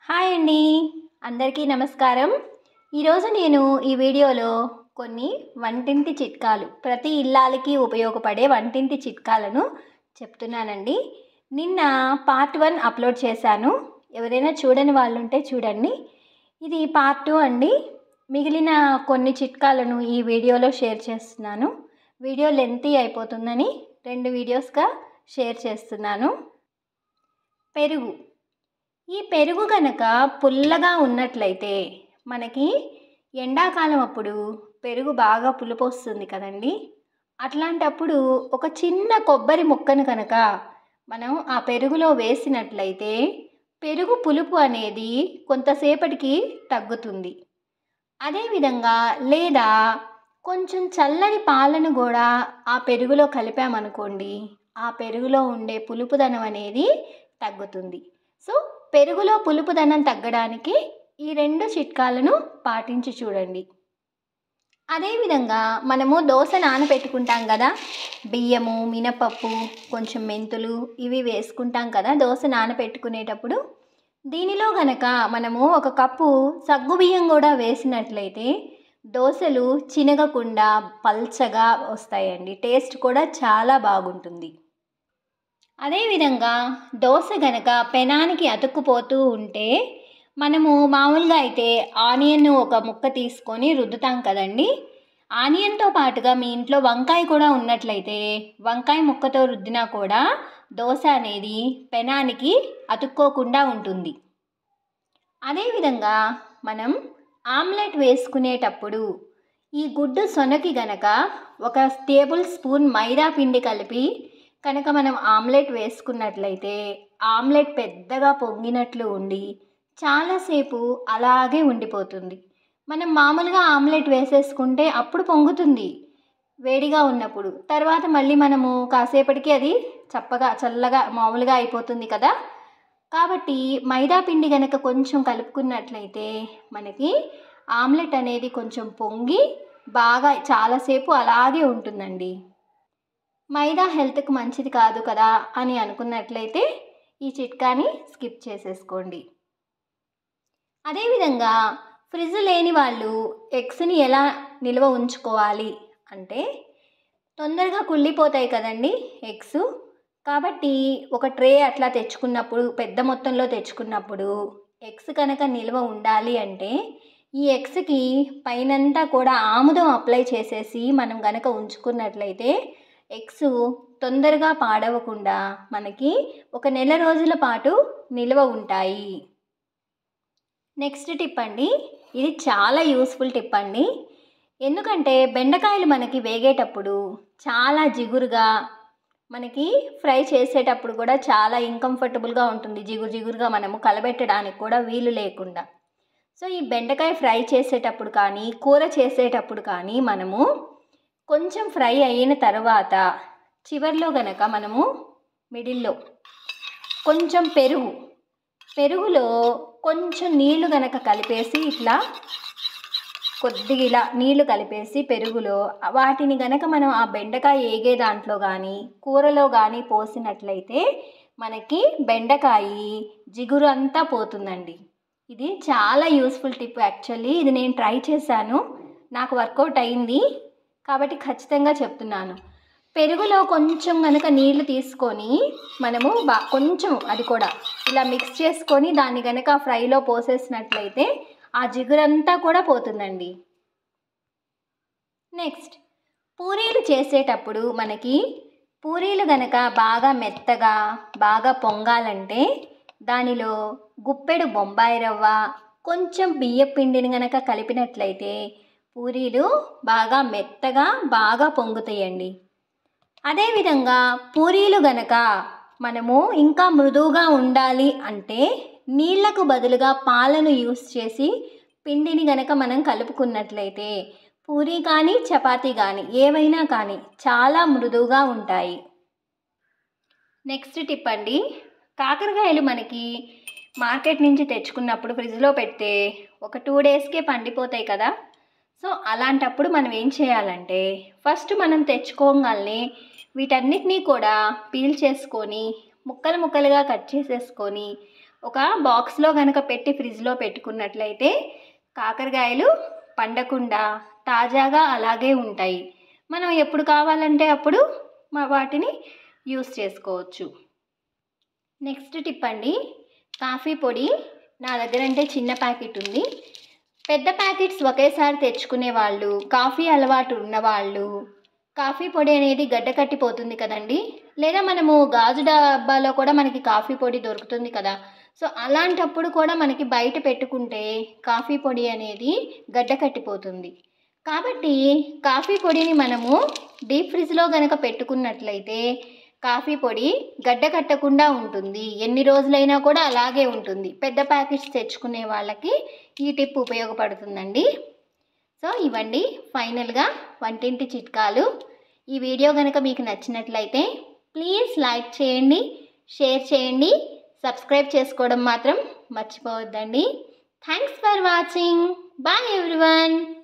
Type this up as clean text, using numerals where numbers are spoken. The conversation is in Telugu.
హాయ్ అండి, అందరికీ నమస్కారం. ఈరోజు నేను ఈ వీడియోలో కొన్ని వంటింటి చిట్కాలు, ప్రతి ఇల్లాలకి ఉపయోగపడే వంటింటి చిట్కాలను చెప్తున్నానండి. నిన్న పార్ట్ 1 అప్లోడ్ చేశాను. ఎవరైనా చూడని వాళ్ళు ఉంటే చూడండి. ఇది పార్ట్ 2 అండి. మిగిలిన కొన్ని చిట్కాలను ఈ వీడియోలో షేర్ చేస్తున్నాను. వీడియో లెంతీ అయిపోతుందని 2 వీడియోస్గా షేర్ చేస్తున్నాను. పెరుగు. ఈ పెరుగు కనుక పుల్లగా ఉన్నట్లయితే మనకి ఎండాకాలం అప్పుడు పెరుగు బాగా పులుపు వస్తుంది కదండి. అట్లాంటప్పుడు ఒక చిన్న కొబ్బరి ముక్కను కనుక మనం ఆ పెరుగులో వేసినట్లయితే పెరుగు పులుపు అనేది కొంతసేపటికి తగ్గుతుంది. అదేవిధంగా లేదా కొంచెం చల్లని పాలను కూడా ఆ పెరుగులో కలిపామనుకోండి, ఆ పెరుగులో ఉండే పులుపుదనం అనేది తగ్గుతుంది. సో పెరుగులో పులుపుదనం తగ్గడానికి ఈ 2 చిట్కాలను పాటించి చూడండి. అదేవిధంగా మనము దోశ నానబెట్టుకుంటాం కదా, బియ్యము, మినపప్పు, కొంచెం మెంతులు ఇవి వేసుకుంటాం కదా దోశ నానబెట్టుకునేటప్పుడు. దీనిలో గనక మనము 1 కప్పు సగ్గుబియ్యం కూడా వేసినట్లయితే దోశలు చినగకుండా పల్చగా వస్తాయండి. టేస్ట్ కూడా చాలా బాగుంటుంది. అదేవిధంగా దోశ గనక పెనానికి అతుక్కుపోతూ ఉంటే మనము మామూలుగా అయితే ఆనియన్ 1 ముక్క తీసుకొని రుద్దుతాం కదండి. ఆనియన్తో పాటుగా మీ ఇంట్లో వంకాయ కూడా ఉన్నట్లయితే వంకాయ ముక్కతో రుద్దినా కూడా దోశ అనేది పెనానికి అతుక్కోకుండా ఉంటుంది. అదేవిధంగా మనం ఆమ్లెట్ వేసుకునేటప్పుడు ఈ గుడ్డు సొనకి గనక 1 టేబుల్ స్పూన్ మైదా పిండి కలిపి కనుక మనం ఆమ్లెట్ వేసుకున్నట్లయితే ఆమ్లెట్ పెద్దగా పొంగినట్లు ఉండి చాలాసేపు అలాగే ఉండిపోతుంది. మనం మామూలుగా ఆమ్లెట్ వేసేసుకుంటే అప్పుడు పొంగుతుంది వేడిగా ఉన్నప్పుడు, తర్వాత మళ్ళీ మనము కాసేపటికి అది చల్లగా మామూలుగా అయిపోతుంది కదా. కాబట్టి మైదా పిండి కనుక కొంచెం కలుపుకున్నట్లయితే మనకి ఆమ్లెట్ అనేది కొంచెం పొంగి బాగా చాలాసేపు అలాగే ఉంటుందండి. మైదా హెల్త్కి మంచిది కాదు కదా అని అనుకున్నట్లయితే ఈ చిట్కాని స్కిప్ చేసేసుకోండి. అదేవిధంగా ఫ్రిడ్జ్ లేని వాళ్ళు ఎగ్స్ని ఎలా నిల్వ ఉంచుకోవాలి అంటే, తొందరగా కుళ్ళిపోతాయి కదండి ఎగ్స్. కాబట్టి ఒక ట్రే అట్లా తెచ్చుకున్నప్పుడు, పెద్ద మొత్తంలో తెచ్చుకున్నప్పుడు ఎగ్స్ కనుక నిల్వ ఉండాలి అంటే ఈ ఎగ్స్కి పైనంతా కూడా ఆముదం అప్లై చేసేసి మనం కనుక ఉంచుకున్నట్లయితే ఎగ్స్ తొందరగా పాడవకుండా మనకి 1 నెల రోజుల పాటు నిల్వ ఉంటాయి. నెక్స్ట్ టిప్ అండి, ఇది చాలా యూస్ఫుల్ టిప్ అండి. ఎందుకంటే బెండకాయలు మనకి వేగేటప్పుడు చాలా జిగురుగా, మనకి ఫ్రై చేసేటప్పుడు కూడా చాలా ఇన్కంఫర్టబుల్గా ఉంటుంది. జిగురుగా మనము కలబెట్టడానికి కూడా వీలు లేకుండా. సో ఈ బెండకాయ ఫ్రై చేసేటప్పుడు కానీ కూర చేసేటప్పుడు కానీ మనము కొంచెం ఫ్రై అయిన తర్వాత చివర్లో గనక మనము మిడిల్లో కొంచెం పెరుగులో కొంచెం నీళ్లు గనక కలిపేసి ఇట్లా కొద్దిగా ఇలా నీళ్లు కలిపేసి పెరుగులో వాటిని గనక మనం ఆ బెండకాయ ఏగే దాంట్లో కానీ కూరలో కానీ పోసినట్లయితే మనకి బెండకాయ జిగురు అంతా పోతుందండి. ఇది చాలా యూస్ఫుల్ టిప్ యాక్చువల్లీ. ఇది నేను ట్రై చేశాను, నాకు వర్కౌట్ అయింది కాబట్టి ఖచ్చితంగా చెప్తున్నాను. పెరుగులో కొంచెం కనుక నీళ్లు తీసుకొని మనము కొంచెం అది కూడా ఇలా మిక్స్ చేసుకొని దాన్ని కనుక ఫ్రైలో పోసేసినట్లయితే ఆ జిగురంతా కూడా పోతుందండి. నెక్స్ట్, పూరీలు చేసేటప్పుడు మనకి పూరీలు కనుక బాగా మెత్తగా బాగా పొంగాలంటే దానిలో గుప్పెడు బొంబాయి రవ్వ, కొంచెం బియ్యం పిండిని కనుక కలిపినట్లయితే పూరీలు బాగా మెత్తగా బాగా పొంగుతాయండి. అదేవిధంగా పూరీలు గనక మనము ఇంకా మృదువుగా ఉండాలి అంటే నీళ్లకు బదులుగా పాలను యూస్ చేసి పిండిని గనక మనం కలుపుకున్నట్లయితే పూరీ కానీ చపాతీ కానీ ఏవైనా కానీ చాలా మృదువుగా ఉంటాయి. నెక్స్ట్ టిప్ అండి, కాకరకాయలు మనకి మార్కెట్ నుంచి తెచ్చుకున్నప్పుడు ఫ్రిడ్జ్లో పెడితే ఒక 2 డేస్కే పండిపోతాయి కదా. సో అలాంటప్పుడు మనం ఏం చేయాలంటే ఫస్ట్ మనం తెచ్చుకోగానే వీటన్నిటినీ కూడా పీల్ చేసుకొని ముక్కలుగా కట్ చేసేసుకొని ఒక బాక్స్లో కనుక పెట్టి ఫ్రిడ్జ్లో పెట్టుకున్నట్లయితే కాకరకాయలు పండకుండా తాజాగా అలాగే ఉంటాయి. మనం ఎప్పుడు కావాలంటే అప్పుడు వాటిని యూస్ చేసుకోవచ్చు. నెక్స్ట్ టిప్ అండి, కాఫీ పొడి నా దగ్గర అంటే చిన్న ప్యాకెట్ ఉంది. పెద్ద ప్యాకెట్స్ ఒకేసారి తెచ్చుకునే వాళ్ళు, కాఫీ అలవాటు ఉన్నవాళ్ళు, కాఫీ పొడి అనేది గడ్డ కట్టిపోతుంది కదండి, లేదా మనము గాజు డబ్బాలో కూడా మనకి కాఫీ పొడి దొరుకుతుంది కదా. సో అలాంటప్పుడు కూడా మనకి బయట పెట్టుకుంటే కాఫీ పొడి అనేది గడ్డ కట్టిపోతుంది. కాబట్టి కాఫీ పొడిని మనము డీప్ ఫ్రిడ్జ్లో కనుక పెట్టుకున్నట్లయితే కాఫీ పొడి గడ్డ కట్టకుండా ఉంటుంది. ఎన్ని రోజులైనా కూడా అలాగే ఉంటుంది. పెద్ద ప్యాకెట్స్ తెచ్చుకునే వాళ్ళకి ఈ టిప్ ఉపయోగపడుతుందండి. సో ఇవ్వండి ఫైనల్గా వంటింటి చిట్కాలు. ఈ వీడియో కనుక మీకు నచ్చినట్లయితే ప్లీజ్ లైక్ చేయండి, షేర్ చేయండి, సబ్స్క్రైబ్ చేసుకోవడం మాత్రం మర్చిపోవద్దండి. Thanks for watching. Bye everyone.